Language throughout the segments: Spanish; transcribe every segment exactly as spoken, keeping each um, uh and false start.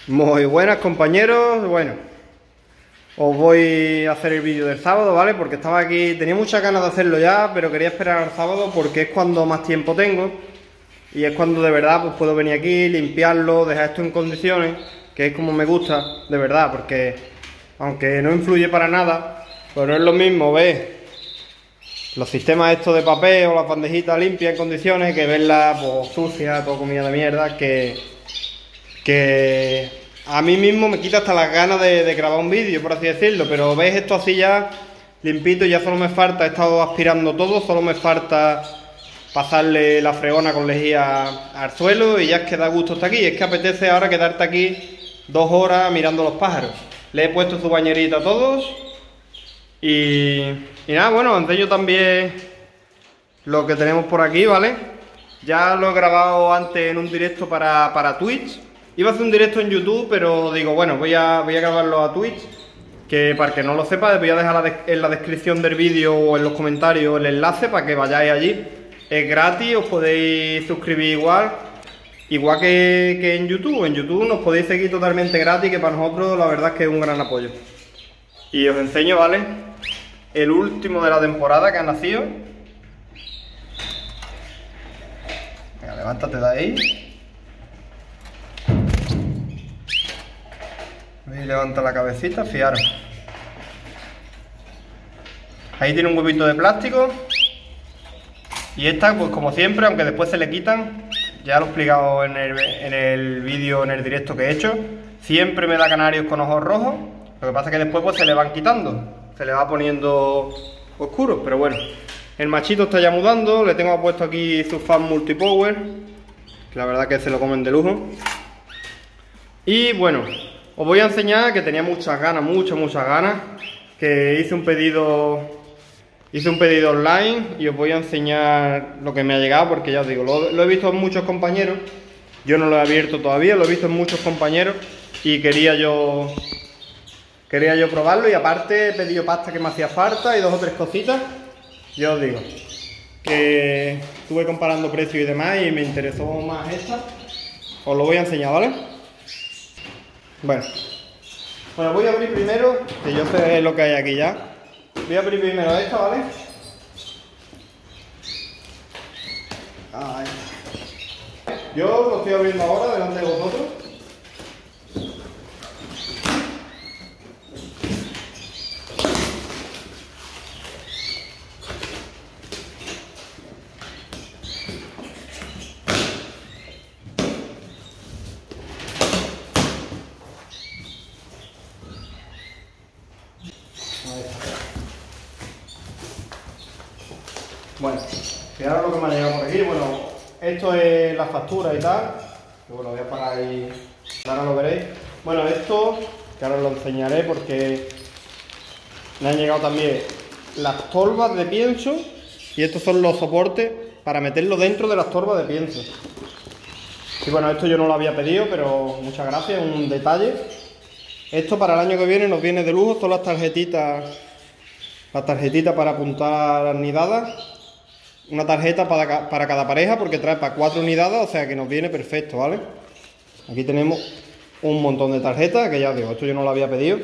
Muy buenas, compañeros. Bueno, os voy a hacer el vídeo del sábado, ¿vale? Porque estaba aquí, tenía muchas ganas de hacerlo ya, pero quería esperar al sábado porque es cuando más tiempo tengo y es cuando de verdad pues puedo venir aquí, limpiarlo, dejar esto en condiciones, que es como me gusta, de verdad, porque aunque no influye para nada, pues no es lo mismo ver los sistemas estos de papel o las bandejitas limpias en condiciones que verlas pues sucias, todo comida de mierda, que, que a mí mismo me quita hasta las ganas de, de grabar un vídeo, por así decirlo. Pero veis esto así ya limpito y ya solo me falta, he estado aspirando todo, solo me falta pasarle la fregona con lejía al suelo y ya es que da gusto estar aquí. Es que apetece ahora quedarte aquí dos horas mirando los pájaros. Le he puesto su bañerita a todos y, y nada, bueno, os enseño también lo que tenemos por aquí, ¿vale? Ya lo he grabado antes en un directo para, para Twitch. Iba a hacer un directo en YouTube, pero digo, bueno, voy a, voy a grabarlo a Twitch, que para que no lo sepa, voy a dejar la en la descripción del vídeo o en los comentarios el enlace para que vayáis allí. Es gratis, os podéis suscribir igual, igual que, que en YouTube. En YouTube nos podéis seguir totalmente gratis, que para nosotros la verdad es que es un gran apoyo. Y os enseño, ¿vale? El último de la temporada que ha nacido. Venga, levántate de ahí. Y levanta la cabecita, fijaros. Ahí tiene un huevito de plástico. Y esta, pues como siempre, aunque después se le quitan, ya lo he explicado en el, en el vídeo, en el directo que he hecho, siempre me da canarios con ojos rojos. Lo que pasa es que después pues se le van quitando, se le va poniendo oscuros, pero bueno. El machito está ya mudando, le tengo puesto aquí su fan multipower, que la verdad que se lo comen de lujo. Y bueno, os voy a enseñar que tenía muchas ganas, muchas, muchas ganas, que hice un pedido, hice un pedido online y os voy a enseñar lo que me ha llegado, porque ya os digo, lo, lo he visto en muchos compañeros, yo no lo he abierto todavía, lo he visto en muchos compañeros y quería yo, quería yo probarlo. Y aparte he pedido pasta que me hacía falta y dos o tres cositas. Ya os digo, que estuve comparando precios y demás y me interesó más esta, os lo voy a enseñar, ¿vale? Bueno, bueno, voy a abrir primero, que yo sé lo que hay aquí ya. Voy a abrir primero esta, ¿vale? Ahí. Yo lo estoy abriendo ahora delante de vosotros. Bueno, fijaros lo que me ha llegado por aquí. Bueno, esto es la factura y tal. Que bueno, voy a parar ahí, ahora lo veréis. Bueno, esto, que ahora os lo enseñaré porque me han llegado también las torbas de pienso. Y estos son los soportes para meterlo dentro de las torbas de pienso. Y bueno, esto yo no lo había pedido, pero muchas gracias, un detalle. Esto para el año que viene nos viene de lujo, son las tarjetitas, las tarjetitas para apuntar las nidadas. Una tarjeta para, para cada pareja, porque trae para cuatro unidades, o sea que nos viene perfecto, ¿vale? Aquí tenemos un montón de tarjetas, que ya os digo, esto yo no lo había pedido.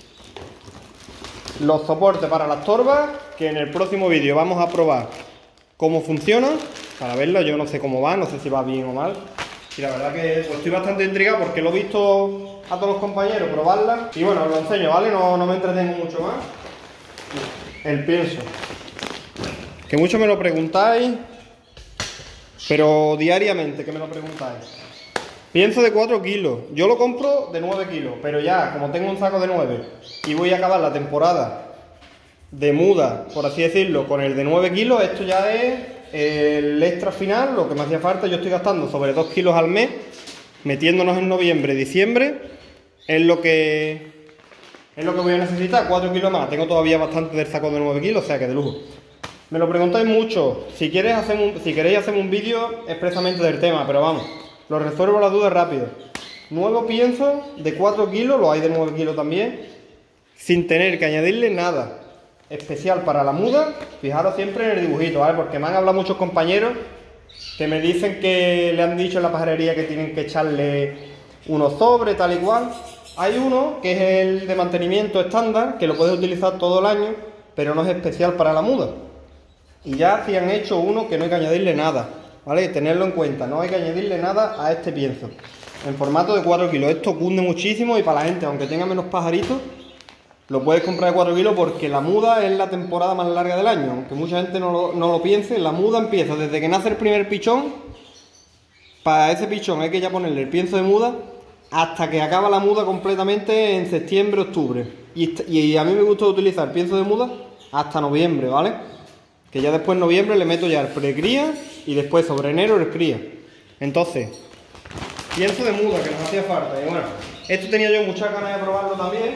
Los soportes para las torbas, que en el próximo vídeo vamos a probar cómo funciona, para verlo. Yo no sé cómo va, no sé si va bien o mal. Y la verdad que pues, estoy bastante intrigado porque lo he visto a todos los compañeros probarla. Y bueno, os lo enseño, ¿vale? No, no me entretengo mucho más. El pienso. Que mucho me lo preguntáis, pero diariamente que me lo preguntáis. Pienso de cuatro kilos, yo lo compro de nueve kilos, pero ya como tengo un saco de nueve y voy a acabar la temporada de muda, por así decirlo, con el de nueve kilos, esto ya es el extra final, lo que me hacía falta. Yo estoy gastando sobre dos kilos al mes, metiéndonos en noviembre, diciembre, es lo que, es lo que voy a necesitar, cuatro kilos más. Tengo todavía bastante del saco de nueve kilos, o sea que de lujo. Me lo preguntáis mucho, si, quieres hacer un, si queréis hacer un vídeo expresamente del tema, pero vamos, lo resuelvo las dudas rápido. Nuevo pienso de cuatro kilos, lo hay de nueve kilos también, sin tener que añadirle nada especial para la muda. Fijaros siempre en el dibujito, ¿vale? Porque me han hablado muchos compañeros que me dicen que le han dicho en la pajarería que tienen que echarle unos sobres, tal y cual. Hay uno que es el de mantenimiento estándar, que lo puedes utilizar todo el año, pero no es especial para la muda. Y ya si han hecho uno que no hay que añadirle nada, ¿vale? Tenerlo en cuenta, no hay que añadirle nada a este pienso. En formato de cuatro kilos, esto cunde muchísimo y para la gente, aunque tenga menos pajaritos, lo puedes comprar de cuatro kilos porque la muda es la temporada más larga del año. Aunque mucha gente no lo, no lo piense, la muda empieza desde que nace el primer pichón. Para ese pichón hay que ya ponerle el pienso de muda hasta que acaba la muda completamente en septiembre, octubre. Y, y a mí me gusta utilizar pienso de muda hasta noviembre, ¿vale? Que ya después en noviembre le meto ya el precría y después sobre enero el cría. Entonces, pienso de muda que nos hacía falta. Y bueno, esto tenía yo muchas ganas de probarlo también.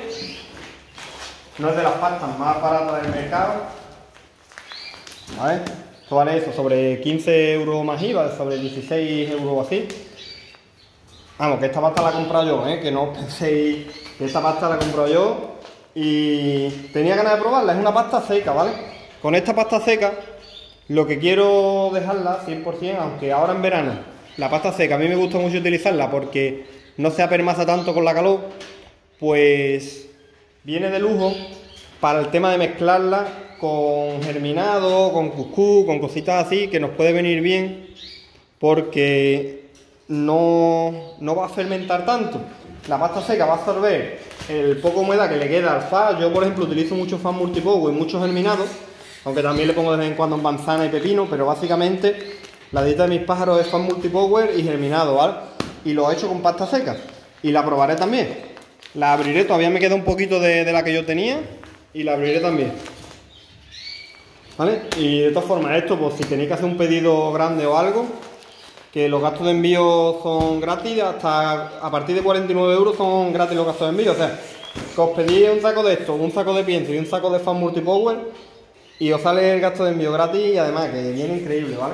No es de las pastas más baratas del mercado. ¿Vale? Esto vale eso, sobre quince euros más I V A, sobre dieciséis euros así. Vamos, que esta pasta la he comprado yo, ¿eh? Que no os penséis que esta pasta la he comprado yo. Y tenía ganas de probarla, es una pasta seca, ¿vale? Con esta pasta seca, lo que quiero dejarla cien por cien, aunque ahora en verano, la pasta seca a mí me gusta mucho utilizarla porque no se apermaza tanto con la calor, pues viene de lujo para el tema de mezclarla con germinado, con cuscús, con cositas así, que nos puede venir bien porque no, no va a fermentar tanto. La pasta seca va a absorber el poco humedad que le queda al F A. Yo, por ejemplo, utilizo mucho F A multipower y muchos germinados, aunque también le pongo de vez en cuando manzana y pepino, pero básicamente la dieta de mis pájaros es F A multipower y germinado, ¿vale? Y lo he hecho con pasta seca y la probaré también. La abriré, todavía me queda un poquito de, de la que yo tenía y la abriré también, ¿vale? Y de todas formas, esto, pues si tenéis que hacer un pedido grande o algo, que los gastos de envío son gratis, hasta a partir de cuarenta y nueve euros son gratis los gastos de envío. O sea, que os pedís un saco de esto, un saco de pienso y un saco de F A multipower y os sale el gasto de envío gratis y además que viene increíble, ¿vale?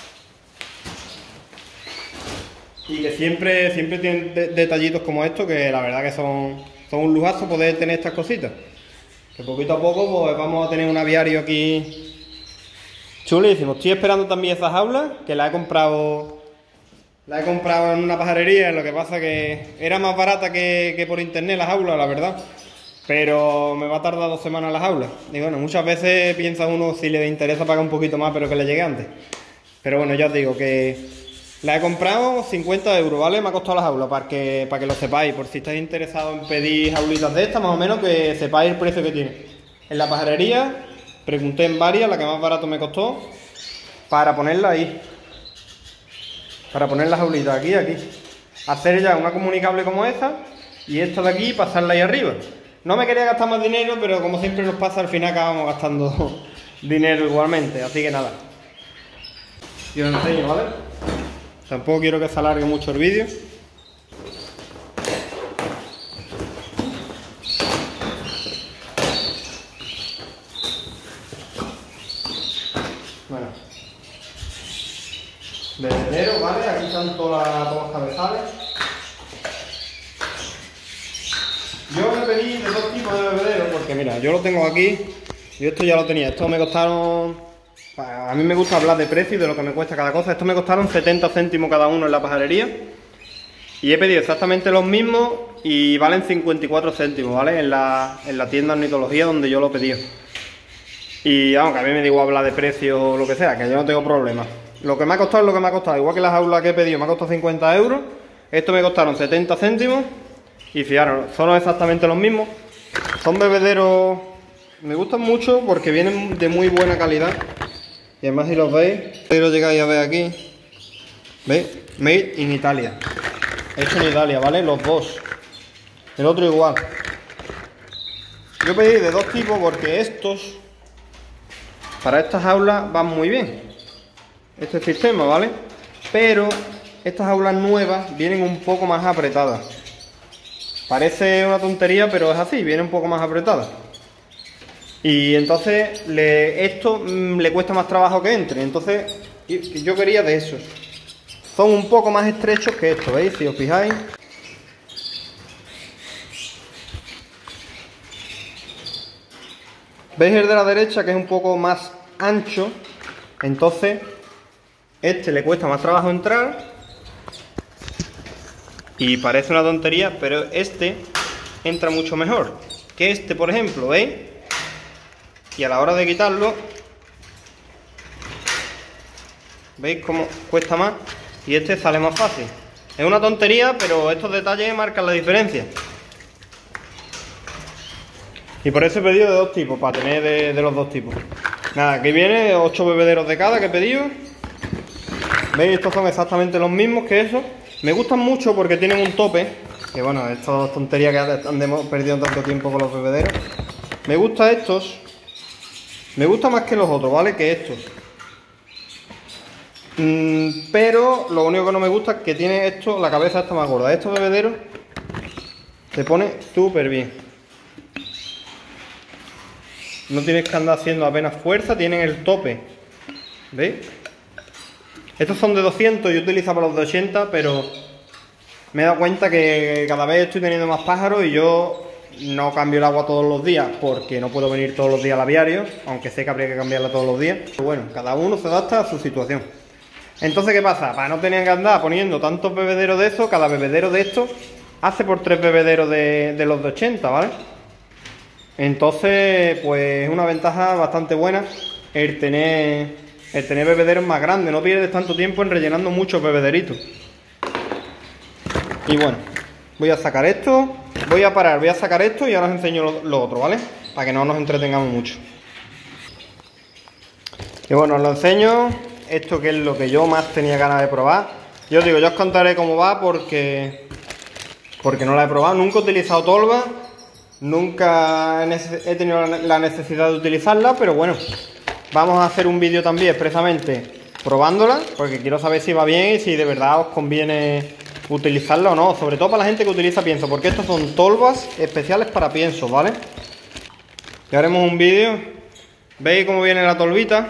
Y que siempre, siempre tienen de detallitos como estos que la verdad que son, son un lujazo poder tener estas cositas. Que poquito a poco pues vamos a tener un aviario aquí chulísimo. Estoy esperando también esas jaulas, que las he comprado la he comprado en una pajarería. Lo que pasa que era más barata que, que por internet la jaula, la verdad. Pero me va a tardar dos semanas la jaula. Y bueno, muchas veces piensa uno si le interesa pagar un poquito más, pero que le llegue antes. Pero bueno, ya os digo que la he comprado cincuenta euros, ¿vale? Me ha costado la jaula, para que, para que lo sepáis. Por si estáis interesados en pedir jaulitas de estas, más o menos, que sepáis el precio que tiene. En la pajarería pregunté en varias, la que más barato me costó, para ponerla ahí. Para poner las jaulitas aquí, aquí. Hacer ya una comunicable como esta y esta de aquí pasarla ahí arriba. No me quería gastar más dinero, pero como siempre nos pasa, al final acabamos gastando dinero igualmente. Así que nada. Y os enseño, ¿vale? Tampoco quiero que se alargue mucho el vídeo. Bueno, bebedero, ¿vale? Aquí están todas las, todos los cabezales. Yo me pedí de dos tipos de bebedero porque mira, yo lo tengo aquí y esto ya lo tenía. Esto me costaron, a mí me gusta hablar de precio y de lo que me cuesta cada cosa. Esto me costaron setenta céntimos cada uno en la pajarería y he pedido exactamente los mismos y valen cincuenta y cuatro céntimos, ¿vale? En la, en la tienda Ornitología donde yo lo pedí. Y aunque a mí me digo hablar de precio o lo que sea, que yo no tengo problema. Lo que me ha costado es lo que me ha costado. Igual que la jaula que he pedido me ha costado cincuenta euros. Esto me costaron setenta céntimos. Y fijaros, son exactamente los mismos. Son bebederos, me gustan mucho porque vienen de muy buena calidad. Y además si los veis, si lo llegáis a ver aquí, ¿veis? Made in Italia. Hecho en Italia, ¿vale? Los dos. El otro igual. Yo pedí de dos tipos porque estos, para estas jaulas van muy bien. Este sistema, ¿vale? Pero estas jaulas nuevas vienen un poco más apretadas. Parece una tontería, pero es así, viene un poco más apretada. Y entonces le, esto mmm, le cuesta más trabajo que entre. Entonces yo quería de esos. Son un poco más estrechos que estos, ¿veis? Si os fijáis. ¿Veis el de la derecha que es un poco más ancho? Entonces este le cuesta más trabajo entrar. Y parece una tontería, pero este entra mucho mejor que este, por ejemplo, ¿veis? Y a la hora de quitarlo, ¿veis cómo cuesta más? Y este sale más fácil. Es una tontería, pero estos detalles marcan la diferencia. Y por eso he pedido de dos tipos, para tener de, de los dos tipos. Nada, aquí viene ocho bebederos de cada que he pedido. ¿Veis? Estos son exactamente los mismos que esos. Me gustan mucho porque tienen un tope. Que bueno, estas tonterías que andemos perdiendo tanto tiempo con los bebederos. Me gustan estos. Me gusta más que los otros, ¿vale? Que estos. Mm, pero lo único que no me gusta es que tiene esto, la cabeza está más gorda. Estos bebederos se pone súper bien. No tienes que andar haciendo apenas fuerza, tienen el tope. ¿Veis? Estos son de doscientos, yo utilizaba los de ochenta, pero me he dado cuenta que cada vez estoy teniendo más pájaros y yo no cambio el agua todos los días porque no puedo venir todos los días al aviario, aunque sé que habría que cambiarla todos los días. Pero bueno, cada uno se adapta a su situación. Entonces, ¿qué pasa? Para no tener que andar poniendo tantos bebederos de esos, cada bebedero de estos hace por tres bebederos de, de los de ochenta, ¿vale? Entonces, pues es una ventaja bastante buena el tener, el tener bebederos más grandes. No pierdes tanto tiempo en rellenando muchos bebederitos. Y bueno, voy a sacar esto, voy a parar, voy a sacar esto y ahora os enseño lo, lo otro, ¿vale? Para que no nos entretengamos mucho. Y bueno, os lo enseño. Esto que es lo que yo más tenía ganas de probar. Yo os digo, yo os contaré cómo va porque, porque no la he probado. Nunca he utilizado tolva. Nunca he tenido la necesidad de utilizarla, pero bueno, vamos a hacer un vídeo también expresamente probándola, porque quiero saber si va bien y si de verdad os conviene utilizarla o no, sobre todo para la gente que utiliza pienso, porque estos son tolvas especiales para piensos, ¿vale? Y haremos un vídeo. ¿Veis cómo viene la tolvita?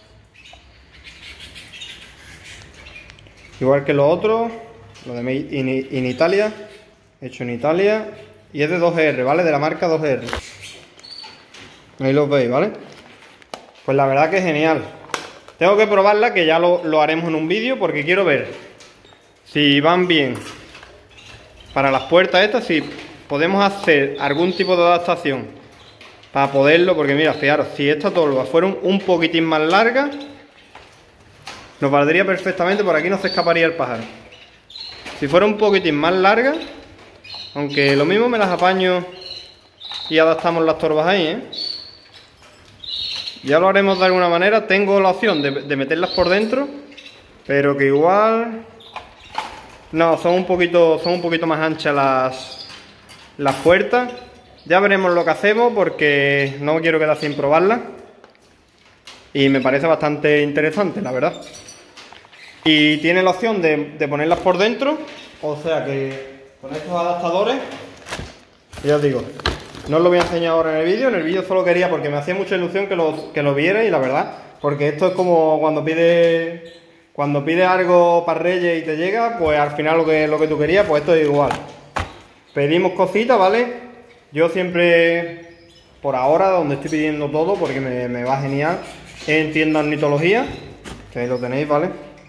Igual que los otros, lo de Made in, in Italia, hecho en Italia. Y es de dos erre, ¿vale? De la marca dos erre. Ahí los veis, ¿vale? Pues la verdad que es genial. Tengo que probarla, que ya lo, lo haremos en un vídeo, porque quiero ver si van bien para las puertas estas, si podemos hacer algún tipo de adaptación para poderlo, porque mira, fijaros, si esta tolva fuera un poquitín más larga, nos valdría perfectamente, por aquí no se escaparía el pájaro. Si fuera un poquitín más larga, aunque lo mismo me las apaño y adaptamos las torbas ahí, ¿eh? Ya lo haremos de alguna manera. Tengo la opción de, de meterlas por dentro, pero que igual... No, son un poquito, son un poquito más anchas las, las puertas. Ya veremos lo que hacemos porque no me quiero quedar sin probarlas. Y me parece bastante interesante, la verdad. Y tiene la opción de, de ponerlas por dentro, o sea que... Con estos adaptadores, ya os digo, no os lo voy a enseñar ahora en el vídeo. En el vídeo solo quería porque me hacía mucha ilusión que lo, que lo vierais, la verdad. Porque esto es como cuando pides cuando pides algo para Reyes y te llega, pues al final lo que, lo que tú querías, pues esto es igual. Pedimos cositas, ¿vale? Yo siempre, por ahora, donde estoy pidiendo todo, porque me, me va genial, en tiendas ornitología, que ahí lo tenéis, ¿vale?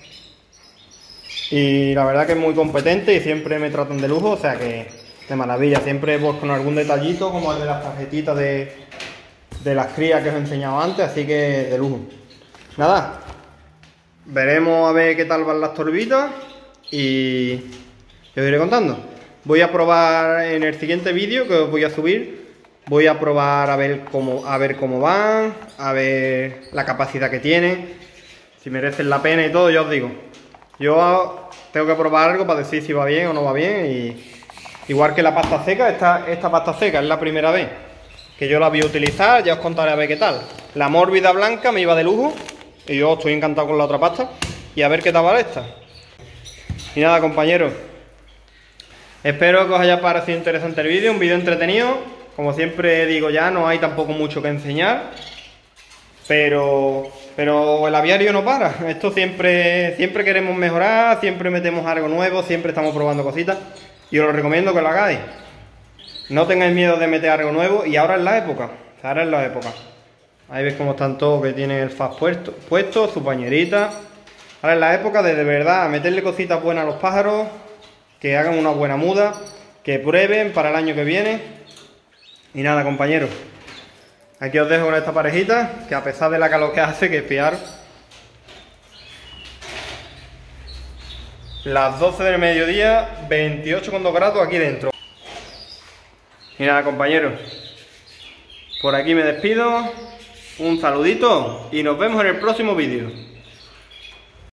Y la verdad que es muy competente y siempre me tratan de lujo, o sea que de maravilla. Siempre pues con algún detallito como el de las tarjetitas de, de las crías que os he enseñado antes, así que de lujo. Nada, veremos a ver qué tal van las torbitas y os iré contando. Voy a probar en el siguiente vídeo que os voy a subir, voy a probar a ver cómo, a ver cómo van, a ver la capacidad que tienen, si merecen la pena y todo, ya os digo. Yo tengo que probar algo para decir si va bien o no va bien. Y igual que la pasta seca, esta, esta pasta seca es la primera vez que yo la voy a utilizar, ya os contaré a ver qué tal. La mórbida blanca me iba de lujo y yo estoy encantado con la otra pasta. Y a ver qué tal va esta. Y nada, compañeros, espero que os haya parecido interesante el vídeo, un vídeo entretenido. Como siempre digo, ya no hay tampoco mucho que enseñar, pero... Pero el aviario no para, esto siempre, siempre queremos mejorar, siempre metemos algo nuevo, siempre estamos probando cositas y os lo recomiendo que lo hagáis. No tengáis miedo de meter algo nuevo y ahora es la época, ahora es la época. Ahí veis cómo están todos, que tienen el faz puesto, puesto, su pañerita. Ahora es la época de de verdad meterle cositas buenas a los pájaros, que que hagan una buena muda, que prueben para el año que viene. Y nada, compañeros, aquí os dejo con esta parejita, que a pesar de la calor que hace, que fiar. Las doce del mediodía, veintiocho coma dos grados aquí dentro. Y nada, compañeros, por aquí me despido. Un saludito y nos vemos en el próximo vídeo.